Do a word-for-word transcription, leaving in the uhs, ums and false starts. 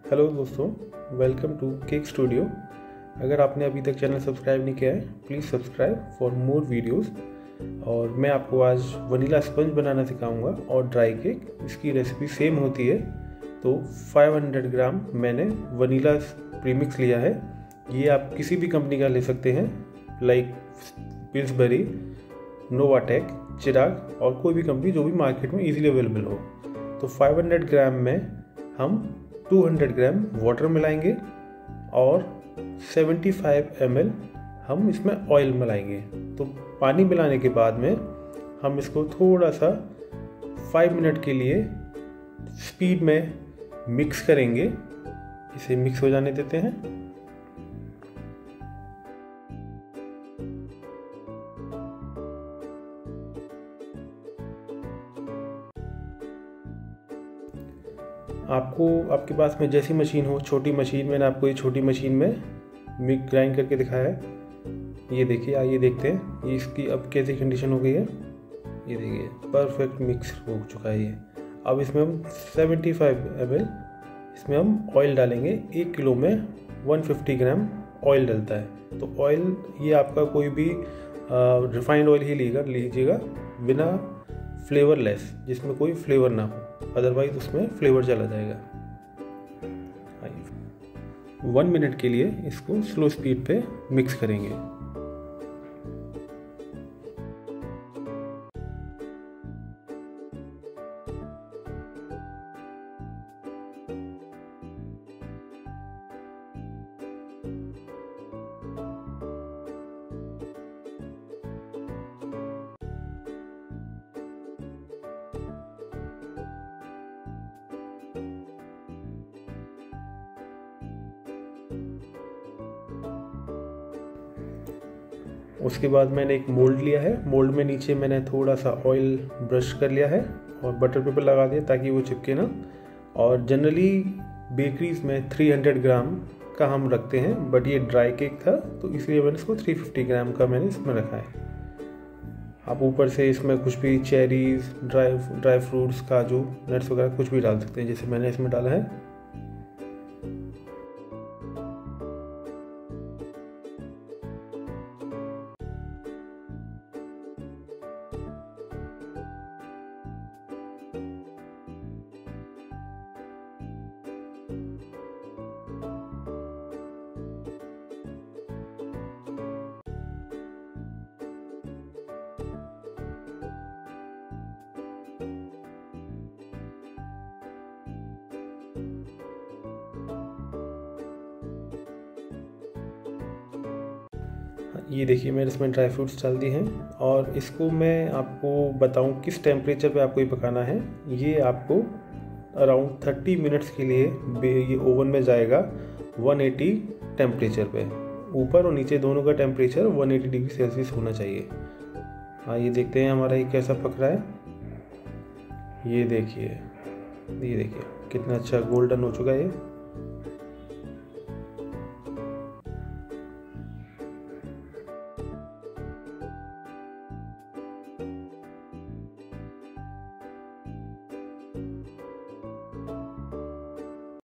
Hello दोस्तों, welcome to cake studio. अगर आपने अभी तक चैनल सब्सक्राइब नहीं किया है, please subscribe for more videos. और मैं आपको आज वनीला स्पंज बनाना सिखाऊंगा और ड्राई केक। इसकी रेसिपी सेम होती है। तो पाँच सौ ग्राम मैंने वनीला प्रीमिक्स लिया है। ये आप किसी भी कंपनी का ले सकते हैं, लाइक पिल्सबरी, नोवाटेक, चिराग और कोई भी कंपनी जो भी मार्केट में इजीली अवेलेबल हो। तो पाँच सौ ग्राम में हम दो सौ ग्राम वाटर मिलाएंगे और पचहत्तर एम एल हम इसमें ऑयल मिलाएंगे। तो पानी मिलाने के बाद में हम इसको थोड़ा सा पाँच मिनट के लिए स्पीड में मिक्स करेंगे। इसे मिक्स हो जाने देते हैं। आपको आपके पास में जैसी मशीन हो, छोटी मशीन, मैंने आपको ये छोटी मशीन में मिक्स ग्राइंड करके दिखाया है। ये देखिए, आइए देखते हैं ये इसकी अब कैसी कंडीशन हो गई है। ये देखिए, परफेक्ट मिक्स हो चुका है ये। अब इसमें हम पचहत्तर एम एल इसमें हम ऑयल डालेंगे। एक किलो में एक सौ पचास ग्राम ऑयल डलता है। तो ऑयल ये आपका कोई भी रिफाइंड ऑयल ही लीजिएगा लीजिएगा बिना फ्लेवरलेस, जिसमें कोई फ्लेवर ना हो, अदरवाइज उसमें फ्लेवर चला जाएगा। वन मिनट के लिए इसको स्लो स्पीड पे मिक्स करेंगे। उसके बाद मैंने एक मोल्ड लिया है। मोल्ड में नीचे मैंने थोड़ा सा ऑयल ब्रश कर लिया है और बटर पेपर लगा दिया ताकि वो चिपके ना। और जनरली बेकरीज में तीन सौ ग्राम का हम रखते हैं, बट ये ड्राई केक था तो इसलिए मैंने इसको तीन सौ पचास ग्राम का मैंने इसमें रखा है। आप ऊपर से इसमें कुछ भी चेरीज, ड्राई ड्राई फ्रूट्स, काजू, नट्स वगैरह कुछ भी डाल सकते हैं, जैसे मैंने इसमें डाला है। ये देखिए, मैंने इसमें ड्राई फ्रूट्स डाल दी हैं और इसको मैं आपको बताऊं किस टेम्परेचर पे आपको ये पकाना है। ये आपको अराउंड तीस मिनट्स के लिए ये ओवन में जाएगा एक सौ अस्सी टेम्परेचर पे। ऊपर और नीचे दोनों का टेम्परेचर एक सौ अस्सी डिग्री सेल्सियस होना चाहिए। आइए देखते हैं हमारा ये कैसा पक रहा है। ये देखिए, ये देखिए कितना अच्छा गोल्डन हो चुका है ये।